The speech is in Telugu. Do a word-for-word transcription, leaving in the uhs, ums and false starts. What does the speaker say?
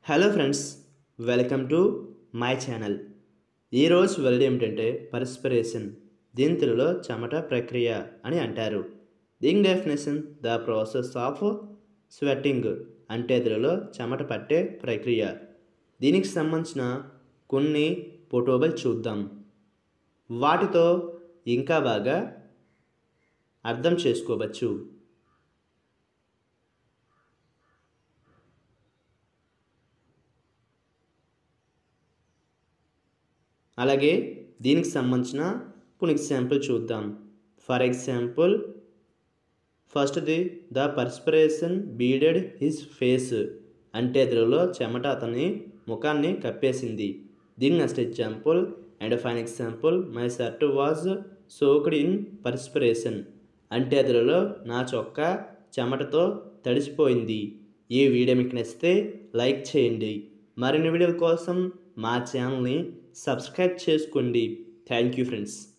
Hello friends, welcome to my channel. ఈరోజు వర్డ్ ఏమిటంటే పర్స్పిరేషన్. దీని తెలుగులో చెమట ప్రక్రియ అని అంటారు. దీని definition the process of sweating, అంటే తెలుగులో చెమట పట్టే ప్రక్రియ. దీనికి సంబంధించిన కొన్ని ఫోటోలు చూద్దాం. వాటితో ఇంకా బాగా అర్థం చేసుకోవచ్చు. అలాగే దీనికి సంబంధించిన కొన్ని ఎగ్జాంపుల్ చూద్దాం. ఫర్ ఎగ్జాంపుల్, ఫస్ట్ది the perspiration beaded his face, అంటే తెలుగులో చెమట అతని ముఖాన్ని కప్పేసింది. దీని next example and fine example, my shirt was soaked in perspiration, అంటే తెలుగులో నా చొక్కా చెమటతో తడిసిపోయింది. ఈ వీడియో మీకు నచ్చితే లైక్ చేయండి. మరిన్ని వీడియోల కోసం మా ఛానల్ని సబ్స్క్రైబ్ చేసుకోండి. Thank you friends.